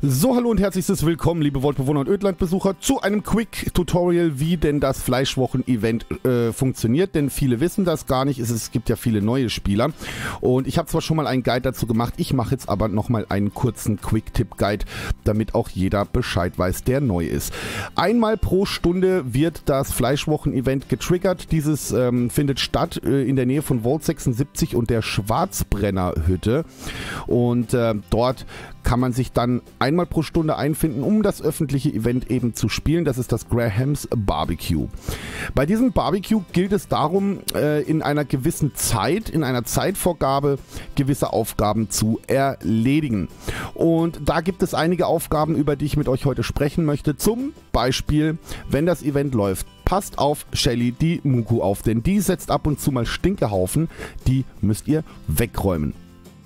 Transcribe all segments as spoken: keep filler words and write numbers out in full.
So, hallo und herzliches Willkommen, liebe Waldbewohner und Ödlandbesucher, zu einem Quick-Tutorial, wie denn das Fleischwochen-Event äh, funktioniert, denn viele wissen das gar nicht, es, es gibt ja viele neue Spieler und ich habe zwar schon mal einen Guide dazu gemacht, ich mache jetzt aber nochmal einen kurzen Quick-Tipp-Guide, damit auch jeder Bescheid weiß, der neu ist. Einmal pro Stunde wird das Fleischwochen-Event getriggert, dieses ähm, findet statt äh, in der Nähe von Vault sechsundsiebzig und der Schwarzbrenner-Hütte und äh, dort kann man sich dann einmal pro Stunde einfinden, um das öffentliche Event eben zu spielen. Das ist das Graham's Barbecue. Bei diesem Barbecue gilt es darum, äh, in einer gewissen Zeit, in einer Zeitvorgabe gewisse Aufgaben zu erledigen. Und da gibt es einige Aufgaben, über die ich mit euch heute sprechen möchte. Zum Beispiel, wenn das Event läuft, passt auf Shelly, die Muku, auf, denn die setzt ab und zu mal Stinkehaufen, die müsst ihr wegräumen.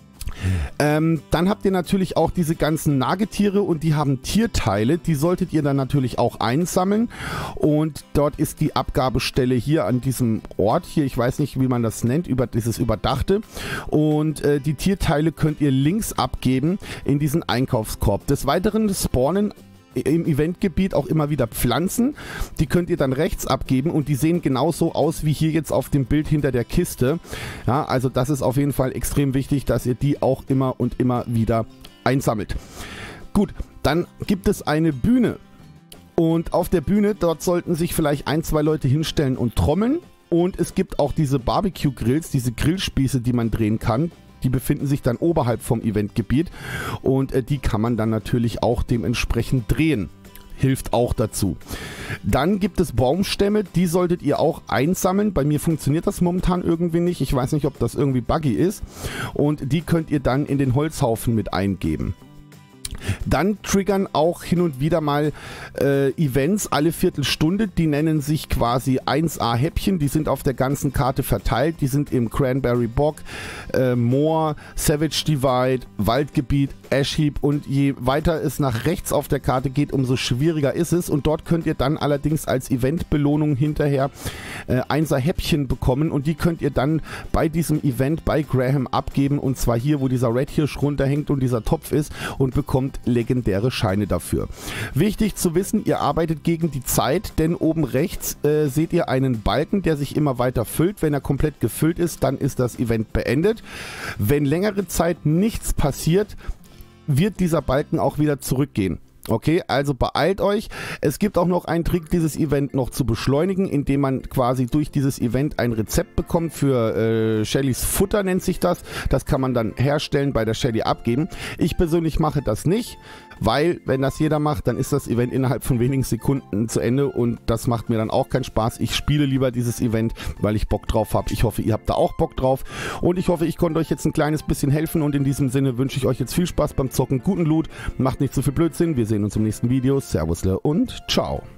Ähm, dann habt ihr natürlich auch diese ganzen Nagetiere und die haben Tierteile, die solltet ihr dann natürlich auch einsammeln und dort ist die Abgabestelle hier an diesem Ort hier, ich weiß nicht wie man das nennt, über dieses Überdachte und äh, die Tierteile könnt ihr links abgeben in diesen Einkaufskorb. Des Weiteren spawnen im Eventgebiet auch immer wieder Pflanzen, die könnt ihr dann rechts abgeben und die sehen genauso aus wie hier jetzt auf dem Bild hinter der Kiste. Ja, also das ist auf jeden Fall extrem wichtig, dass ihr die auch immer und immer wieder einsammelt. Gut, dann gibt es eine Bühne und auf der Bühne, dort sollten sich vielleicht ein, zwei Leute hinstellen und trommeln und es gibt auch diese Barbecue-Grills, diese Grillspieße, die man drehen kann. Die befinden sich dann oberhalb vom Eventgebiet und äh, die kann man dann natürlich auch dementsprechend drehen. Hilft auch dazu. Dann gibt es Baumstämme, die solltet ihr auch einsammeln. Bei mir funktioniert das momentan irgendwie nicht. Ich weiß nicht, ob das irgendwie buggy ist. Und die könnt ihr dann in den Holzhaufen mit eingeben. Dann triggern auch hin und wieder mal äh, Events alle Viertelstunde, die nennen sich quasi eins A Häppchen, die sind auf der ganzen Karte verteilt, die sind im Cranberry Bog, äh, Moor, Savage Divide, Waldgebiet, Ash Heap und je weiter es nach rechts auf der Karte geht, umso schwieriger ist es und dort könnt ihr dann allerdings als Eventbelohnung hinterher äh, eins A Häppchen bekommen und die könnt ihr dann bei diesem Event bei Graham abgeben und zwar hier, wo dieser Red Hirsch runterhängt und dieser Topf ist und bekommt legendäre Scheine dafür. Wichtig zu wissen, ihr arbeitet gegen die Zeit, denn oben rechts äh, seht ihr einen Balken, der sich immer weiter füllt. Wenn er komplett gefüllt ist, dann ist das Event beendet. Wenn längere Zeit nichts passiert, wird dieser Balken auch wieder zurückgehen. Okay, also beeilt euch. Es gibt auch noch einen Trick, dieses Event noch zu beschleunigen, indem man quasi durch dieses Event ein Rezept bekommt für äh, Shellys Futter, nennt sich das. Das kann man dann herstellen, bei der Shelly abgeben. Ich persönlich mache das nicht, weil wenn das jeder macht, dann ist das Event innerhalb von wenigen Sekunden zu Ende und das macht mir dann auch keinen Spaß. Ich spiele lieber dieses Event, weil ich Bock drauf habe. Ich hoffe, ihr habt da auch Bock drauf und ich hoffe, ich konnte euch jetzt ein kleines bisschen helfen und in diesem Sinne wünsche ich euch jetzt viel Spaß beim Zocken, guten Loot, macht nicht zu viel Blödsinn. Wir sehen uns im nächsten Video. Servusle und ciao.